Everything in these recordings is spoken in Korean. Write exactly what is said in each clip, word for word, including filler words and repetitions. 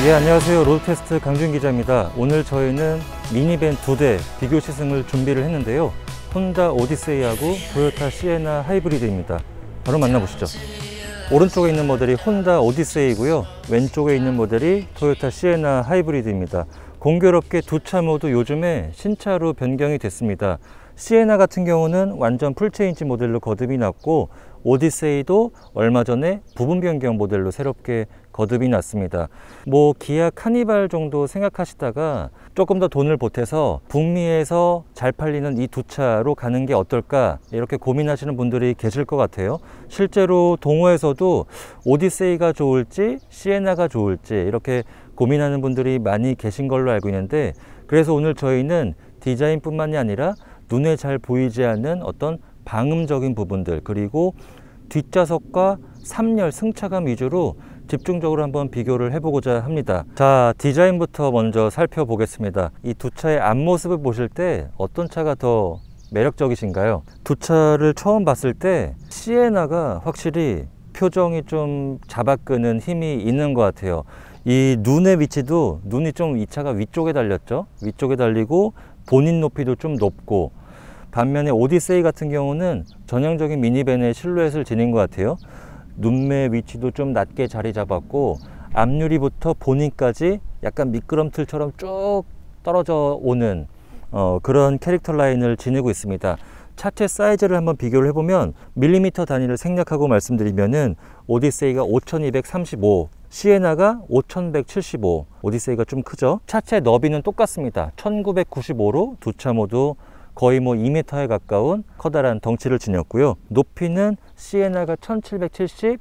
예, 안녕하세요. 로드테스트 강준 기자입니다. 오늘 저희는 미니밴 두 대 비교 시승을 준비를 했는데요. 혼다 오디세이하고 토요타 시에나 하이브리드입니다. 바로 만나보시죠. 오른쪽에 있는 모델이 혼다 오디세이고요. 왼쪽에 있는 모델이 토요타 시에나 하이브리드입니다. 공교롭게 두 차 모두 요즘에 신차로 변경이 됐습니다. 시에나 같은 경우는 완전 풀체인지 모델로 거듭이 났고, 오디세이도 얼마 전에 부분 변경 모델로 새롭게 거듭이 났습니다. 뭐 기아 카니발 정도 생각하시다가 조금 더 돈을 보태서 북미에서 잘 팔리는 이 두 차로 가는 게 어떨까, 이렇게 고민하시는 분들이 계실 것 같아요. 실제로 동호회에서도 오디세이가 좋을지 시에나가 좋을지 이렇게 고민하는 분들이 많이 계신 걸로 알고 있는데, 그래서 오늘 저희는 디자인뿐만이 아니라 눈에 잘 보이지 않는 어떤 방음적인 부분들, 그리고 뒷좌석과 삼 열 승차감 위주로 집중적으로 한번 비교를 해보고자 합니다. 자, 디자인부터 먼저 살펴보겠습니다. 이 두 차의 앞모습을 보실 때 어떤 차가 더 매력적이신가요? 두 차를 처음 봤을 때 시에나가 확실히 표정이 좀 잡아끄는 힘이 있는 것 같아요. 이 눈의 위치도, 눈이 좀 이 차가 위쪽에 달렸죠. 위쪽에 달리고 본인 높이도 좀 높고, 반면에 오디세이 같은 경우는 전형적인 미니밴의 실루엣을 지닌 것 같아요. 눈매 위치도 좀 낮게 자리 잡았고, 앞유리부터 본인까지 약간 미끄럼틀처럼 쭉 떨어져 오는 어, 그런 캐릭터 라인을 지니고 있습니다. 차체 사이즈를 한번 비교를 해보면 밀리미터 단위를 생략하고 말씀드리면은 오디세이가 오천이백삼십오, 시에나가 오천백칠십오, 오디세이가 좀 크죠. 차체 너비는 똑같습니다. 천구백구십오로 두 차 모두 거의 뭐 이 미터에 가까운 커다란 덩치를 지녔고요. 높이는 시에나가 천칠백칠십,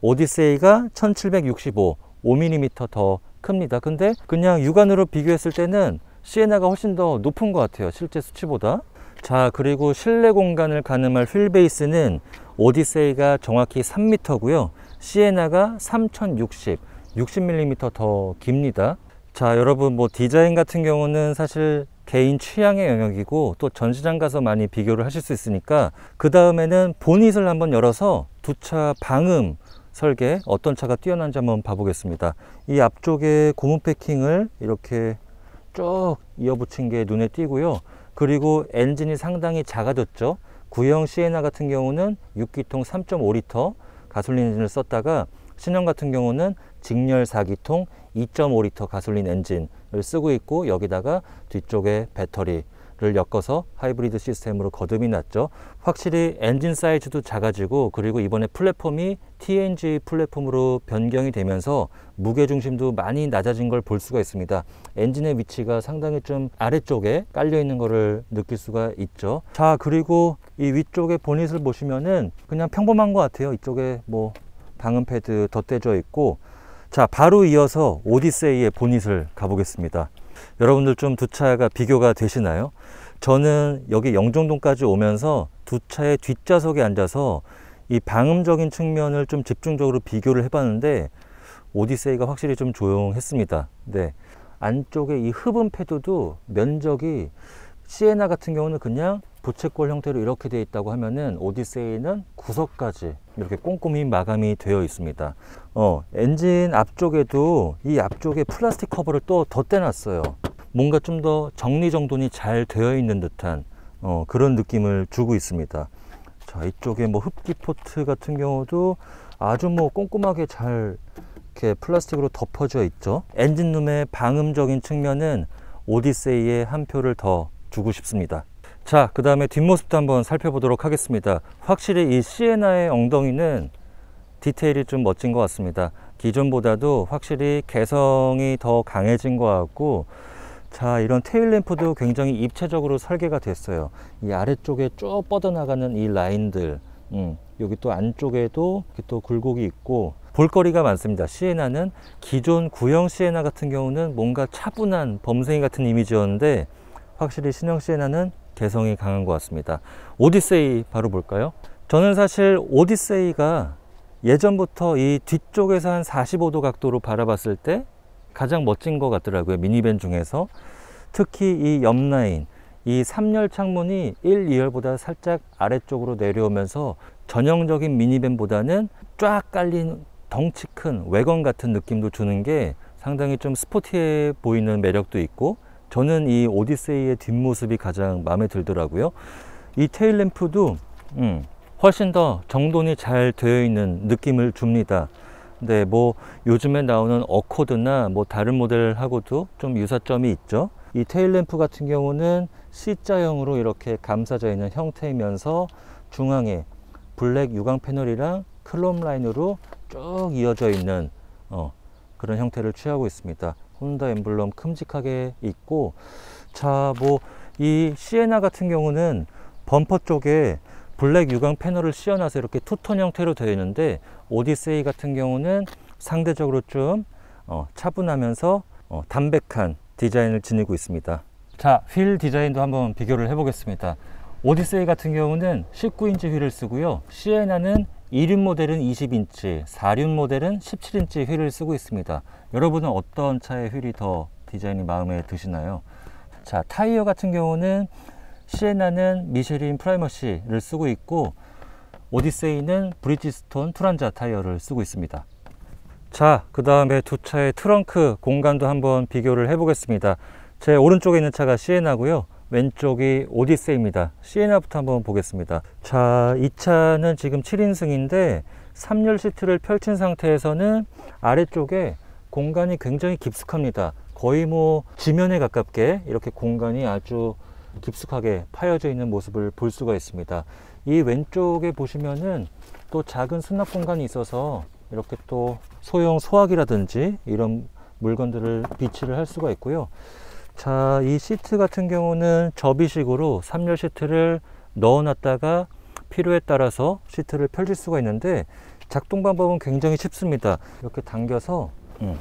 오디세이가 천칠백육십오, 오 밀리미터 더 큽니다. 근데 그냥 육안으로 비교했을 때는 시에나가 훨씬 더 높은 것 같아요, 실제 수치보다. 자, 그리고 실내 공간을 가늠할 휠 베이스는 오디세이가 정확히 삼 미터고요. 시에나가 삼천육십, 육십 밀리미터 더 깁니다. 자, 여러분, 뭐 디자인 같은 경우는 사실 개인 취향의 영역이고, 또 전시장 가서 많이 비교를 하실 수 있으니까, 그 다음에는 보닛을 한번 열어서 두 차 방음 설계 어떤 차가 뛰어난지 한번 봐보겠습니다. 이 앞쪽에 고무 패킹을 이렇게 쭉 이어붙인 게 눈에 띄고요. 그리고 엔진이 상당히 작아졌죠. 구형 시에나 같은 경우는 육 기통 삼 점 오 리터 가솔린 엔진을 썼다가, 신형 같은 경우는 직렬 사 기통 이 점 오 리터 가솔린 엔진을 쓰고 있고, 여기다가 뒤쪽에 배터리를 엮어서 하이브리드 시스템으로 거듭이 났죠. 확실히 엔진 사이즈도 작아지고, 그리고 이번에 플랫폼이 티엔지 플랫폼으로 변경이 되면서 무게중심도 많이 낮아진 걸 볼 수가 있습니다. 엔진의 위치가 상당히 좀 아래쪽에 깔려 있는 거를 느낄 수가 있죠. 자, 그리고 이 위쪽에 보닛을 보시면은 그냥 평범한 것 같아요. 이쪽에 뭐 방음 패드 덧대져 있고. 자, 바로 이어서 오디세이의 보닛을 가보겠습니다. 여러분들 좀 두 차가 비교가 되시나요? 저는 여기 영종동까지 오면서 두 차의 뒷좌석에 앉아서 이 방음적인 측면을 좀 집중적으로 비교를 해봤는데, 오디세이가 확실히 좀 조용했습니다. 네, 안쪽에 이 흡음 패드도 면적이, 시에나 같은 경우는 그냥 부채꼴 형태로 이렇게 되어 있다고 하면은, 오디세이는 구석까지 이렇게 꼼꼼히 마감이 되어 있습니다. 어, 엔진 앞쪽에도 이 앞쪽에 플라스틱 커버를 또 덧대놨어요. 뭔가 좀 더 정리정돈이 잘 되어 있는 듯한 어, 그런 느낌을 주고 있습니다. 자, 이쪽에 뭐 흡기 포트 같은 경우도 아주 뭐 꼼꼼하게 잘 이렇게 플라스틱으로 덮어져 있죠. 엔진룸의 방음적인 측면은 오디세이에 한 표를 더 주고 싶습니다. 자, 그 다음에 뒷모습도 한번 살펴보도록 하겠습니다. 확실히 이 시에나의 엉덩이는 디테일이 좀 멋진 것 같습니다. 기존보다도 확실히 개성이 더 강해진 것 같고, 자, 이런 테일램프도 굉장히 입체적으로 설계가 됐어요. 이 아래쪽에 쭉 뻗어나가는 이 라인들, 음, 여기 또 안쪽에도 이렇게 또 굴곡이 있고, 볼거리가 많습니다. 시에나는 기존 구형 시에나 같은 경우는 뭔가 차분한 범생이 같은 이미지였는데, 확실히 신형 시에나는 개성이 강한 것 같습니다. 오디세이 바로 볼까요? 저는 사실 오디세이가 예전부터 이 뒤쪽에서 한 사십오 도 각도로 바라봤을 때 가장 멋진 것 같더라고요, 미니밴 중에서. 특히 이 옆라인, 이 삼 열 창문이 일, 이 열보다 살짝 아래쪽으로 내려오면서 전형적인 미니밴보다는 쫙 깔린 덩치 큰 외건 같은 느낌도 주는 게 상당히 좀 스포티해 보이는 매력도 있고, 저는 이 오디세이의 뒷모습이 가장 마음에 들더라고요. 이 테일램프도 음, 훨씬 더 정돈이 잘 되어 있는 느낌을 줍니다. 근데 뭐 요즘에 나오는 어코드나 뭐 다른 모델하고도 좀 유사점이 있죠. 이 테일램프 같은 경우는 C자형으로 이렇게 감싸져 있는 형태이면서 중앙에 블랙 유광 패널이랑 클롬 라인으로 쭉 이어져 있는 어, 그런 형태를 취하고 있습니다. 혼다 엠블럼 큼직하게 있고, 자, 뭐 이 시에나 같은 경우는 범퍼 쪽에 블랙 유광 패널을 씌워놔서 이렇게 투톤 형태로 되어 있는데, 오디세이 같은 경우는 상대적으로 좀 어, 차분하면서 어, 담백한 디자인을 지니고 있습니다. 자, 휠 디자인도 한번 비교를 해 보겠습니다. 오디세이 같은 경우는 십구 인치 휠을 쓰고요, 시에나는 이 륜 모델은 이십 인치, 사 륜 모델은 십칠 인치 휠을 쓰고 있습니다. 여러분은 어떤 차의 휠이 더 디자인이 마음에 드시나요? 자, 타이어 같은 경우는 시에나는 미쉐린 프라이머시를 쓰고 있고, 오디세이는 브리지스톤 투란자 타이어를 쓰고 있습니다. 자, 그 다음에 두 차의 트렁크 공간도 한번 비교를 해 보겠습니다. 제 오른쪽에 있는 차가 시에나고요, 왼쪽이 오디세이입니다. 시에나부터 한번 보겠습니다. 자, 이 차는 지금 칠 인승인데 삼 열 시트를 펼친 상태에서는 아래쪽에 공간이 굉장히 깊숙합니다. 거의 뭐 지면에 가깝게 이렇게 공간이 아주 깊숙하게 파여져 있는 모습을 볼 수가 있습니다. 이 왼쪽에 보시면은 또 작은 수납 공간이 있어서 이렇게 또 소형 소화기라든지 이런 물건들을 비치를 할 수가 있고요. 자, 이 시트 같은 경우는 접이식으로 삼 열 시트를 넣어 놨다가 필요에 따라서 시트를 펼칠 수가 있는데, 작동 방법은 굉장히 쉽습니다. 이렇게 당겨서 음,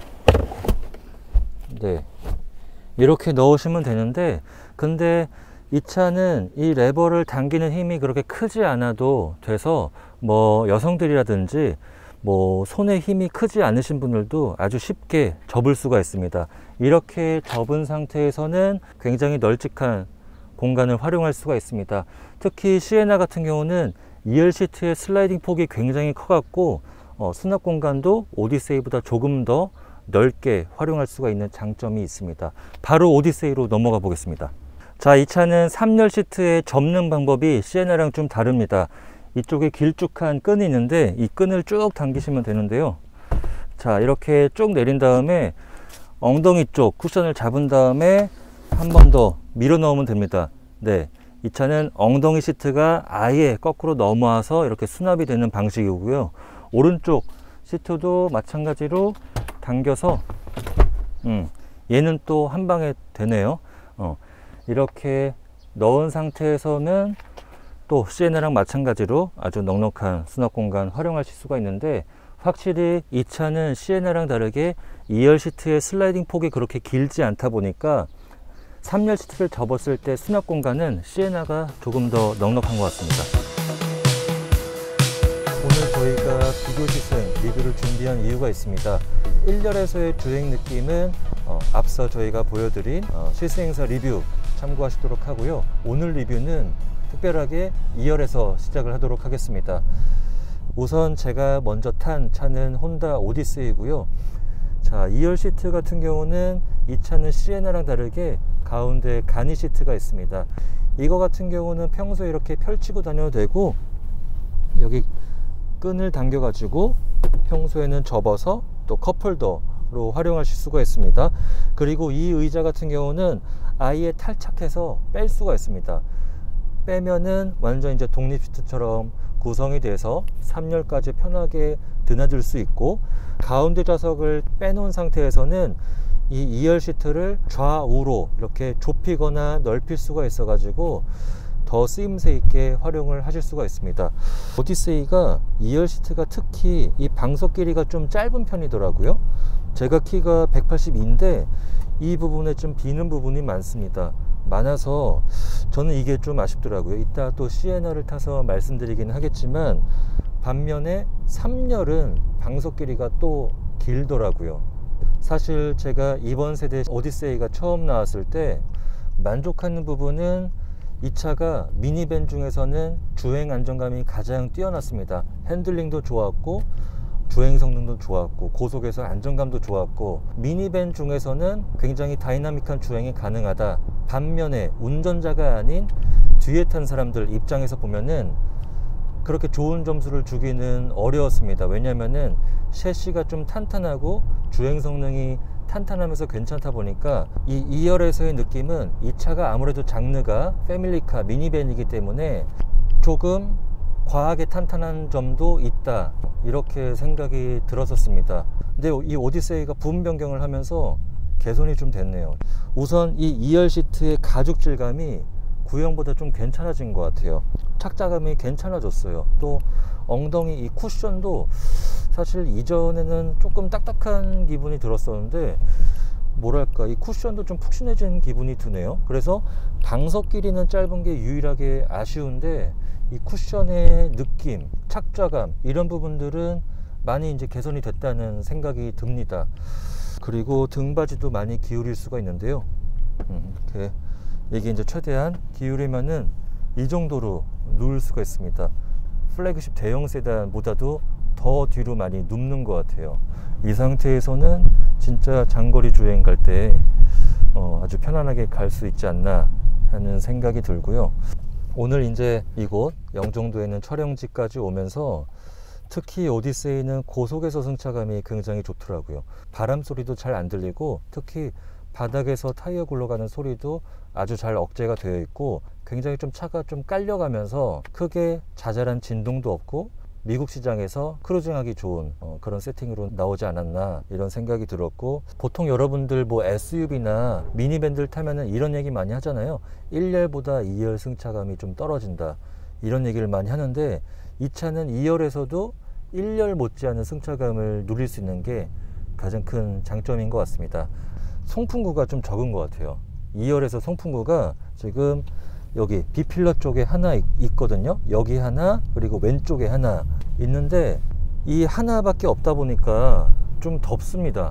네, 이렇게 넣으시면 되는데, 근데 이 차는 이 레버를 당기는 힘이 그렇게 크지 않아도 돼서 뭐 여성들이라든지 뭐 손에 힘이 크지 않으신 분들도 아주 쉽게 접을 수가 있습니다. 이렇게 접은 상태에서는 굉장히 널찍한 공간을 활용할 수가 있습니다. 특히 시에나 같은 경우는 이 열 시트의 슬라이딩 폭이 굉장히 커갖고 어, 수납 공간도 오디세이보다 조금 더 넓게 활용할 수가 있는 장점이 있습니다. 바로 오디세이로 넘어가 보겠습니다. 자, 이 차는 삼 열 시트의 접는 방법이 시에나랑 좀 다릅니다. 이쪽에 길쭉한 끈이 있는데 이 끈을 쭉 당기시면 되는데요. 자, 이렇게 쭉 내린 다음에 엉덩이 쪽 쿠션을 잡은 다음에 한 번 더 밀어 넣으면 됩니다. 네, 이 차는 엉덩이 시트가 아예 거꾸로 넘어와서 이렇게 수납이 되는 방식이고요. 오른쪽 시트도 마찬가지로 당겨서 음, 얘는 또 한 방에 되네요. 어, 이렇게 넣은 상태에서는 또 시에나랑 마찬가지로 아주 넉넉한 수납 공간 활용하실 수가 있는데, 확실히 이 차는 시에나랑 다르게 이 열 시트의 슬라이딩 폭이 그렇게 길지 않다 보니까 삼 열 시트를 접었을 때 수납 공간은 시에나가 조금 더 넉넉한 것 같습니다. 오늘 저희가 비교 시승 리뷰를 준비한 이유가 있습니다. 일 열에서의 주행 느낌은 어, 앞서 저희가 보여드린 어, 실수행사 리뷰 참고하시도록 하고요. 오늘 리뷰는 특별하게 이 열에서 시작을 하도록 하겠습니다. 우선 제가 먼저 탄 차는 혼다 오디세이고요. 자, 이 열 시트 같은 경우는 이 차는 시에나랑 다르게 가운데 간이 시트가 있습니다. 이거 같은 경우는 평소에 이렇게 펼치고 다녀도 되고, 여기 끈을 당겨 가지고 평소에는 접어서 또 컵홀더로 활용하실 수가 있습니다. 그리고 이 의자 같은 경우는 아예 탈착해서 뺄 수가 있습니다. 빼면은 완전 이제 독립 시트처럼 구성이 돼서 삼 열까지 편하게 드나들 수 있고, 가운데 좌석을 빼놓은 상태에서는 이 이 열 시트를 좌우로 이렇게 좁히거나 넓힐 수가 있어 가지고 더 쓰임새 있게 활용을 하실 수가 있습니다. 오디세이가 이 열 시트가 특히 이 방석 길이가 좀 짧은 편이더라고요. 제가 키가 백팔십이인데 이 부분에 좀 비는 부분이 많습니다. 많아서 저는 이게 좀 아쉽더라고요. 이따 또 시에나를 타서 말씀드리긴 하겠지만, 반면에 삼 열은 방석 길이가 또 길더라고요. 사실 제가 이번 세대 오디세이가 처음 나왔을 때 만족하는 부분은 이 차가 미니밴 중에서는 주행 안정감이 가장 뛰어났습니다. 핸들링도 좋았고 주행 성능도 좋았고 고속에서 안정감도 좋았고 미니밴 중에서는 굉장히 다이나믹한 주행이 가능하다. 반면에 운전자가 아닌 뒤에 탄 사람들 입장에서 보면은 그렇게 좋은 점수를 주기는 어려웠습니다. 왜냐면은 셰시가 좀 탄탄하고 주행 성능이 탄탄하면서 괜찮다 보니까 이 이 열에서의 느낌은 이 차가 아무래도 장르가 패밀리카 미니밴이기 때문에 조금 과하게 탄탄한 점도 있다, 이렇게 생각이 들었었습니다. 근데 이 오디세이가 부분 변경을 하면서 개선이 좀 됐네요. 우선 이 이 열 시트의 가죽 질감이 구형보다 좀 괜찮아진 것 같아요. 착자감이 괜찮아졌어요. 또 엉덩이 이 쿠션도 사실 이전에는 조금 딱딱한 기분이 들었었는데 뭐랄까 이 쿠션도 좀 푹신해진 기분이 드네요. 그래서 방석 길이는 짧은 게 유일하게 아쉬운데 이 쿠션의 느낌, 착좌감 이런 부분들은 많이 이제 개선이 됐다는 생각이 듭니다. 그리고 등받이도 많이 기울일 수가 있는데요. 음, 이렇게 이게 이제 최대한 기울이면은 이 정도로 누울 수가 있습니다. 플래그십 대형 세단보다도 더 뒤로 많이 눕는 것 같아요. 이 상태에서는 진짜 장거리 주행 갈 때 어, 아주 편안하게 갈 수 있지 않나 하는 생각이 들고요. 오늘 이제 이곳 영종도에 있는 촬영지까지 오면서 특히 오디세이는 고속에서 승차감이 굉장히 좋더라고요. 바람 소리도 잘 안 들리고 특히 바닥에서 타이어 굴러가는 소리도 아주 잘 억제가 되어 있고 굉장히 좀 차가 좀 깔려가면서 크게 자잘한 진동도 없고 미국 시장에서 크루징하기 좋은 어, 그런 세팅으로 나오지 않았나 이런 생각이 들었고, 보통 여러분들 뭐 에스유브이나 미니밴들 타면은 이런 얘기 많이 하잖아요. 일 열보다 이 열 승차감이 좀 떨어진다 이런 얘기를 많이 하는데 이 차는 이 열에서도 일 열 못지않은 승차감을 누릴 수 있는 게 가장 큰 장점인 것 같습니다. 송풍구가 좀 적은 것 같아요. 이 열에서 송풍구가 지금 여기 B필러 쪽에 하나 있거든요. 여기 하나 그리고 왼쪽에 하나 있는데 이 하나밖에 없다 보니까 좀 덥습니다.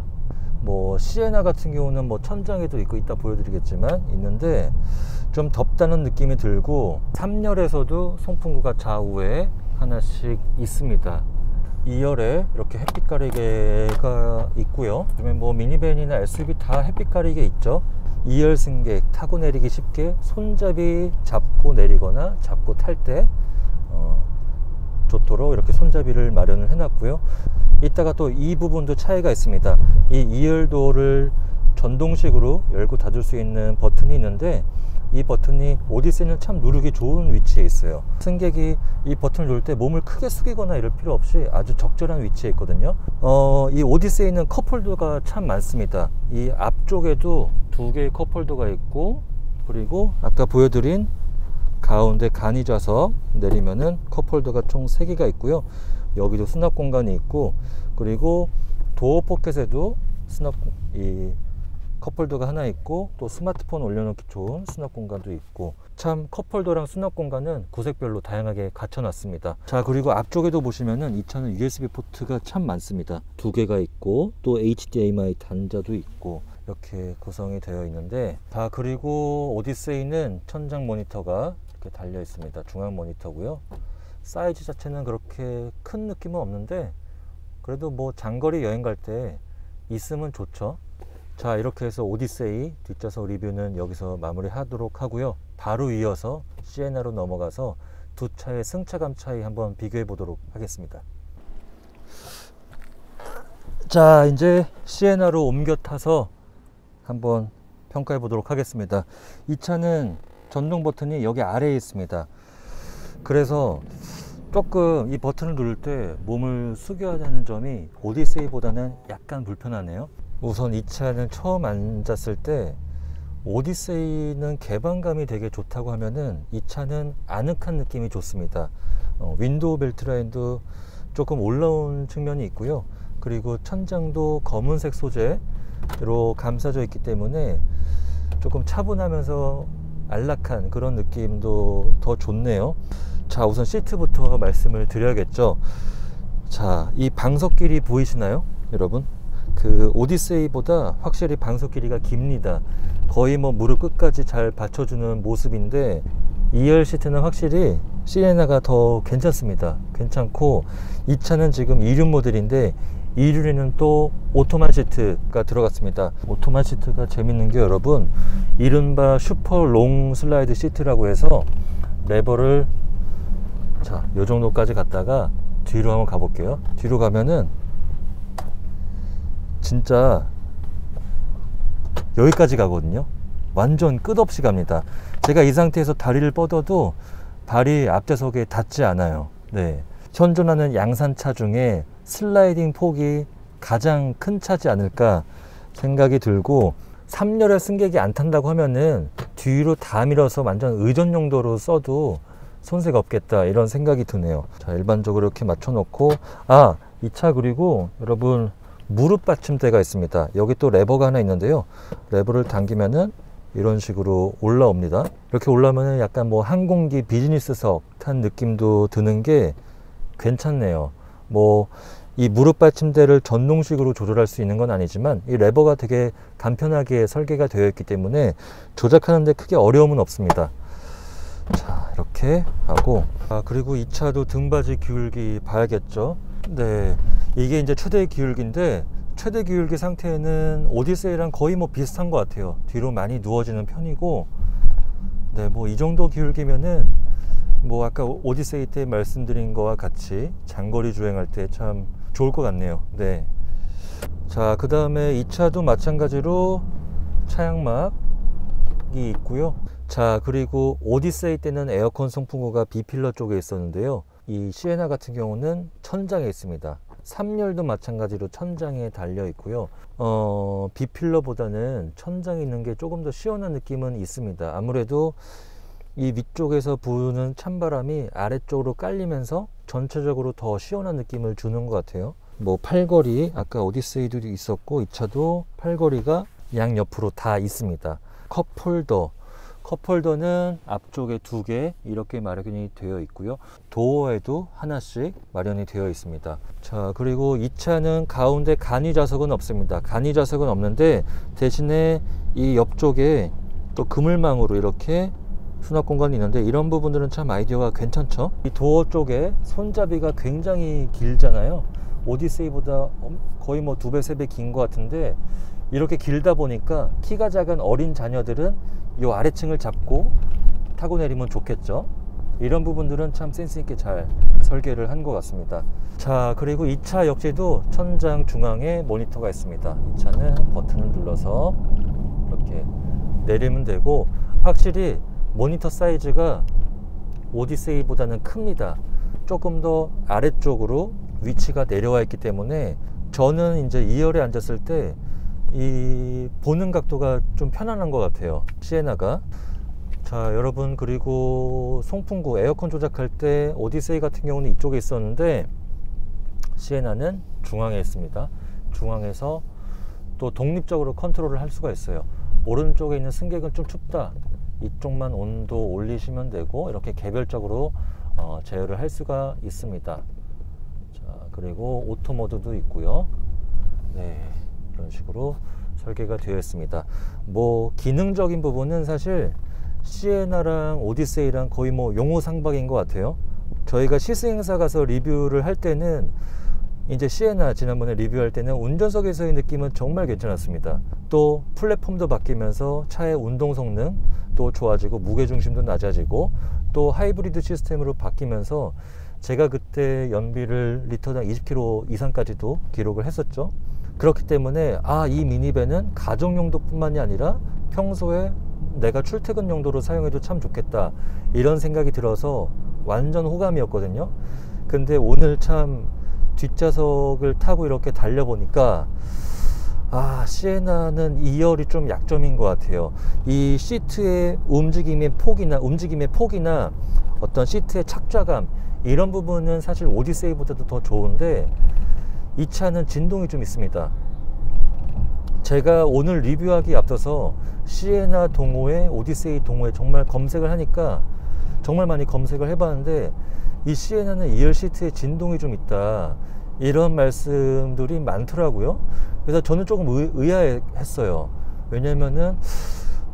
뭐 시에나 같은 경우는 뭐 천장에도 있고 이따 보여드리겠지만 있는데 좀 덥다는 느낌이 들고 삼 열에서도 송풍구가 좌우에 하나씩 있습니다. 이 열에 이렇게 햇빛 가리개가 있고요. 요즘에 뭐 미니밴이나 에스유브이 다 햇빛 가리개 있죠. 이 열 승객 타고 내리기 쉽게 손잡이 잡고 내리거나 잡고 탈 때 어, 좋도록 이렇게 손잡이를 마련을 해놨고요. 이따가 또 이 부분도 차이가 있습니다. 이 이 열도를 전동식으로 열고 닫을 수 있는 버튼이 있는데 이 버튼이 오디세이는 참 누르기 좋은 위치에 있어요. 승객이 이 버튼을 누를 때 몸을 크게 숙이거나 이럴 필요 없이 아주 적절한 위치에 있거든요. 어, 이 오디세이는 컵홀더가 참 많습니다. 이 앞쪽에도 두 개의 컵홀더가 있고 그리고 아까 보여드린 가운데 간이 좌석 내리면은 컵홀더가 총 세 개가 있고요. 여기도 수납 공간이 있고 그리고 도어 포켓에도 수납 이 컵홀더가 하나 있고 또 스마트폰 올려놓기 좋은 수납 공간도 있고 참 컵홀더랑 수납 공간은 구색별로 다양하게 갖춰놨습니다. 자, 그리고 앞쪽에도 보시면은 이 차는 유에스비 포트가 참 많습니다. 두 개가 있고 또 에이치디엠아이 단자도 있고 이렇게 구성이 되어 있는데, 자 그리고 오디세이는 천장 모니터가 이렇게 달려 있습니다. 중앙 모니터고요. 사이즈 자체는 그렇게 큰 느낌은 없는데 그래도 뭐 장거리 여행 갈 때 있으면 좋죠. 자, 이렇게 해서 오디세이 뒷좌석 리뷰는 여기서 마무리 하도록 하고요. 바로 이어서 시에나로 넘어가서 두 차의 승차감 차이 한번 비교해 보도록 하겠습니다. 자, 이제 시에나로 옮겨 타서 한번 평가해 보도록 하겠습니다. 이 차는 전동 버튼이 여기 아래에 있습니다. 그래서 조금 이 버튼을 누를 때 몸을 숙여야 하는 점이 오디세이보다는 약간 불편하네요. 우선 이 차는 처음 앉았을 때 오디세이는 개방감이 되게 좋다고 하면은 이 차는 아늑한 느낌이 좋습니다. 어, 윈도우 벨트 라인도 조금 올라온 측면이 있고요. 그리고 천장도 검은색 소재로 감싸져 있기 때문에 조금 차분하면서 안락한 그런 느낌도 더 좋네요. 자, 우선 시트부터 말씀을 드려야겠죠. 자, 이 방석 길이 보이시나요, 여러분? 그 오디세이보다 확실히 방석 길이가 깁니다. 거의 뭐 무릎 끝까지 잘 받쳐주는 모습인데 이 열 시트는 확실히 시에나가 더 괜찮습니다. 괜찮고 이 차는 지금 이륜 모델인데 이륜에는 또 오토만 시트가 들어갔습니다. 오토만 시트가 재밌는 게 여러분, 이른바 슈퍼 롱 슬라이드 시트라고 해서 레버를 자, 요 정도까지 갔다가 뒤로 한번 가볼게요. 뒤로 가면은 진짜 여기까지 가거든요. 완전 끝없이 갑니다. 제가 이 상태에서 다리를 뻗어도 발이 앞좌석에 닿지 않아요. 네. 현존하는 양산차 중에 슬라이딩 폭이 가장 큰 차지 않을까 생각이 들고, 삼 열의 승객이 안 탄다고 하면은 뒤로 다 밀어서 완전 의전 용도로 써도 손색 없겠다, 이런 생각이 드네요. 자, 일반적으로 이렇게 맞춰 놓고, 아, 이 차 그리고 여러분 무릎 받침대가 있습니다. 여기 또 레버가 하나 있는데요. 레버를 당기면은 이런 식으로 올라옵니다. 이렇게 올라오면은 약간 뭐 항공기 비즈니스석 탄 느낌도 드는 게 괜찮네요. 뭐 이 무릎 받침대를 전동식으로 조절할 수 있는 건 아니지만 이 레버가 되게 간편하게 설계가 되어 있기 때문에 조작하는데 크게 어려움은 없습니다. 자, 이렇게 하고, 아, 그리고 이 차도 등받이 기울기 봐야겠죠. 네, 이게 이제 최대 기울기인데 최대 기울기 상태는 오디세이랑 거의 뭐 비슷한 것 같아요. 뒤로 많이 누워지는 편이고, 네, 뭐 이 정도 기울기면은 뭐 아까 오디세이 때 말씀드린 거와 같이 장거리 주행할 때 참 좋을 것 같네요. 네. 자, 그 다음에 이 차도 마찬가지로 차양막이 있고요. 자, 그리고 오디세이 때는 에어컨 송풍구가 B필러 쪽에 있었는데요. 이 시에나 같은 경우는 천장에 있습니다. 삼 열도 마찬가지로 천장에 달려 있고요. 어, B필러보다는 천장에 있는 게 조금 더 시원한 느낌은 있습니다. 아무래도 이 위쪽에서 부는 찬바람이 아래쪽으로 깔리면서 전체적으로 더 시원한 느낌을 주는 것 같아요. 뭐 팔걸이, 아까 오디세이도 있었고 이 차도 팔걸이가 양옆으로 다 있습니다. 컵홀더, 컵홀더는 앞쪽에 두 개 이렇게 마련이 되어 있고요. 도어에도 하나씩 마련이 되어 있습니다. 자, 그리고 이 차는 가운데 간이 좌석은 없습니다. 간이 좌석은 없는데 대신에 이 옆쪽에 또 그물망으로 이렇게 수납 공간이 있는데, 이런 부분들은 참 아이디어가 괜찮죠. 이 도어 쪽에 손잡이가 굉장히 길잖아요. 오디세이보다 거의 뭐 두 배, 세 배 긴 것 같은데, 이렇게 길다 보니까 키가 작은 어린 자녀들은 이 아래층을 잡고 타고 내리면 좋겠죠. 이런 부분들은 참 센스 있게 잘 설계를 한 것 같습니다. 자, 그리고 이 차 역시도 천장 중앙에 모니터가 있습니다. 이 차는 버튼을 눌러서 이렇게 내리면 되고, 확실히 모니터 사이즈가 오디세이보다는 큽니다. 조금 더 아래쪽으로 위치가 내려와 있기 때문에 저는 이제 이 열에 앉았을 때 이 보는 각도가 좀 편안한 것 같아요, 시에나가. 자, 여러분, 그리고 송풍구 에어컨 조작할 때 오디세이 같은 경우는 이쪽에 있었는데 시에나는 중앙에 있습니다. 중앙에서 또 독립적으로 컨트롤을 할 수가 있어요. 오른쪽에 있는 승객은 좀 춥다, 이쪽만 온도 올리시면 되고 이렇게 개별적으로 어, 제어를 할 수가 있습니다. 자, 그리고 오토 모드도 있고요. 네, 이런 식으로 설계가 되어 있습니다. 뭐 기능적인 부분은 사실 시에나랑 오디세이랑 거의 뭐 용호상박인 것 같아요. 저희가 시승행사 가서 리뷰를 할 때는 이제 시에나 지난번에 리뷰할 때는 운전석에서의 느낌은 정말 괜찮았습니다. 또 플랫폼도 바뀌면서 차의 운동 성능 또 좋아지고 무게중심도 낮아지고 또 하이브리드 시스템으로 바뀌면서 제가 그때 연비를 리터당 이십 킬로미터 이상까지도 기록을 했었죠. 그렇기 때문에 아, 이 미니밴은 가정용도 뿐만이 아니라 평소에 내가 출퇴근 용도로 사용해도 참 좋겠다, 이런 생각이 들어서 완전 호감이었거든요. 근데 오늘 참 뒷좌석을 타고 이렇게 달려보니까 아, 시에나는 이 열이 좀 약점인 것 같아요. 이 시트의 움직임의 폭이나 움직임의 폭이나 어떤 시트의 착좌감, 이런 부분은 사실 오디세이보다도 더 좋은데 이 차는 진동이 좀 있습니다. 제가 오늘 리뷰하기 앞서서 시에나 동호회, 오디세이 동호회 정말 검색을 하니까 정말 많이 검색을 해봤는데 이 시에나는 이 열 시트에 진동이 좀 있다, 이런 말씀들이 많더라고요. 그래서 저는 조금 의, 의아했어요. 왜냐면은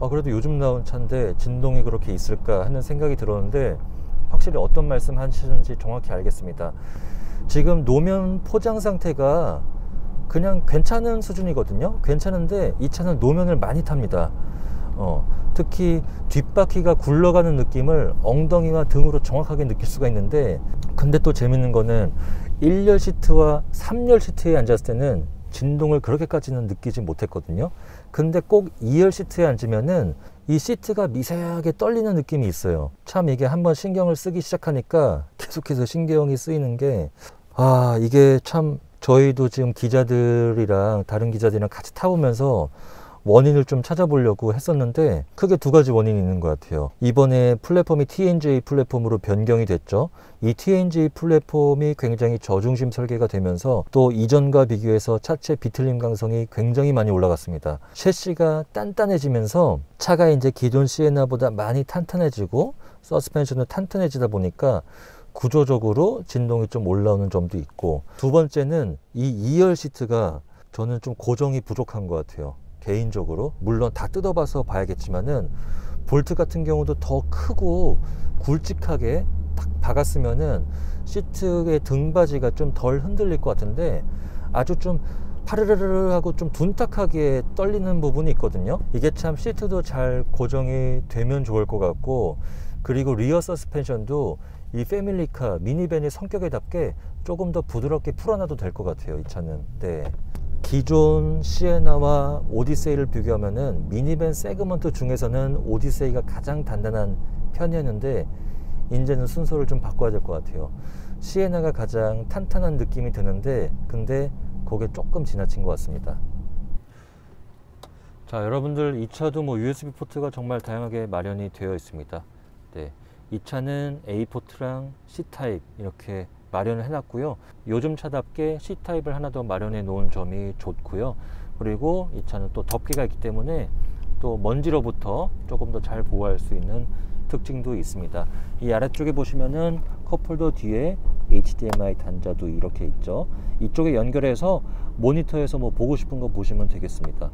아, 그래도 요즘 나온 차인데 진동이 그렇게 있을까 하는 생각이 들었는데 확실히 어떤 말씀 하시는지 정확히 알겠습니다. 지금 노면 포장 상태가 그냥 괜찮은 수준이거든요. 괜찮은데 이 차는 노면을 많이 탑니다. 어, 특히 뒷바퀴가 굴러가는 느낌을 엉덩이와 등으로 정확하게 느낄 수가 있는데, 근데 또 재밌는 거는 일 열 시트와 삼 열 시트에 앉았을 때는 진동을 그렇게까지는 느끼지 못했거든요. 근데 꼭 이 열 시트에 앉으면은 이 시트가 미세하게 떨리는 느낌이 있어요. 참 이게 한번 신경을 쓰기 시작하니까 계속해서 신경이 쓰이는 게, 아, 이게 참 저희도 지금 기자들이랑 다른 기자들이랑 같이 타보면서 원인을 좀 찾아보려고 했었는데 크게 두 가지 원인이 있는 것 같아요. 이번에 플랫폼이 티엔제이 플랫폼으로 변경이 됐죠. 이 티엔제이 플랫폼이 굉장히 저중심 설계가 되면서 또 이전과 비교해서 차체 비틀림 강성이 굉장히 많이 올라갔습니다. 셰시가 단단해지면서 차가 이제 기존 시에나보다 많이 탄탄해지고 서스펜션도 탄탄해지다 보니까 구조적으로 진동이 좀 올라오는 점도 있고, 두 번째는 이 이 열 시트가 저는 좀 고정이 부족한 것 같아요. 개인적으로. 물론 다 뜯어봐서 봐야겠지만은 볼트 같은 경우도 더 크고 굵직하게 탁 박았으면은 시트의 등받이가 좀 덜 흔들릴 것 같은데 아주 좀 파르르르 하고 좀 둔탁하게 떨리는 부분이 있거든요. 이게 참 시트도 잘 고정이 되면 좋을 것 같고, 그리고 리어 서스펜션도 이 패밀리카 미니밴의 성격에 답게 조금 더 부드럽게 풀어놔도 될 것 같아요, 이 차는. 네. 기존 시에나와 오디세이를 비교하면은 미니밴 세그먼트 중에서는 오디세이가 가장 단단한 편이었는데 이제는 순서를 좀 바꿔야 될 것 같아요. 시에나가 가장 탄탄한 느낌이 드는데 근데 그게 조금 지나친 것 같습니다. 자, 여러분들 이 차도 뭐 유에스비 포트가 정말 다양하게 마련이 되어 있습니다. 네, 이 차는 A 포트랑 C 타입 이렇게 마련을 해놨고요. 요즘 차답게 C 타입을 하나 더 마련해 놓은 점이 좋고요. 그리고 이 차는 또 덮개가 있기 때문에 또 먼지로부터 조금 더 잘 보호할 수 있는 특징도 있습니다. 이 아래쪽에 보시면은 컵홀더 뒤에 에이치디엠아이 단자도 이렇게 있죠. 이쪽에 연결해서 모니터에서 뭐 보고 싶은 거 보시면 되겠습니다.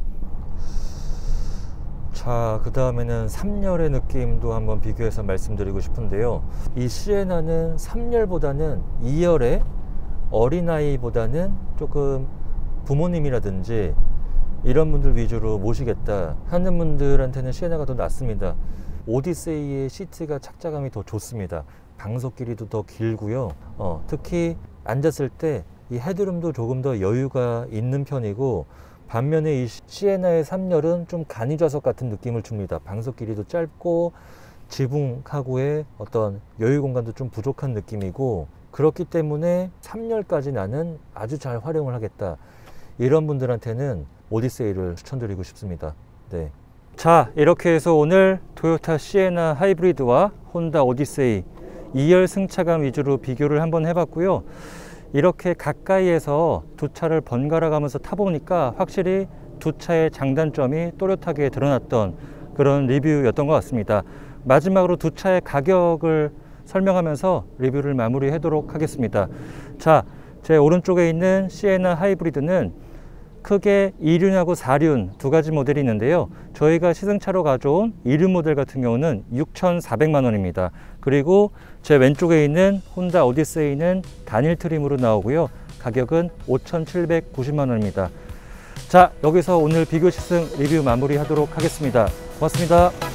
자, 그 다음에는 삼 열의 느낌도 한번 비교해서 말씀드리고 싶은데요. 이 시에나는 삼 열보다는 이 열의 어린아이보다는 조금 부모님이라든지 이런 분들 위주로 모시겠다 하는 분들한테는 시에나가 더 낫습니다. 오디세이의 시트가 착자감이 더 좋습니다. 방석 길이도 더 길고요. 어, 특히 앉았을 때 이 헤드룸도 조금 더 여유가 있는 편이고, 반면에 이 시에나의 삼 열은 좀 간이좌석 같은 느낌을 줍니다. 방석 길이도 짧고 지붕 카고의 어떤 여유 공간도 좀 부족한 느낌이고, 그렇기 때문에 삼 열까지 나는 아주 잘 활용을 하겠다, 이런 분들한테는 오디세이를 추천드리고 싶습니다. 네. 자, 이렇게 해서 오늘 토요타 시에나 하이브리드와 혼다 오디세이 이 열 승차감 위주로 비교를 한번 해봤고요. 이렇게 가까이에서 두 차를 번갈아 가면서 타보니까 확실히 두 차의 장단점이 또렷하게 드러났던 그런 리뷰였던 것 같습니다. 마지막으로 두 차의 가격을 설명하면서 리뷰를 마무리하도록 하겠습니다. 자, 제 오른쪽에 있는 시에나 하이브리드는 크게 이 륜하고 사 륜 두 가지 모델이 있는데요. 저희가 시승차로 가져온 이 륜 모델 같은 경우는 육천사백만 원입니다. 그리고 제 왼쪽에 있는 혼다 오디세이는 단일 트림으로 나오고요. 가격은 오천칠백구십만 원입니다. 자, 여기서 오늘 비교 시승 리뷰 마무리하도록 하겠습니다. 고맙습니다.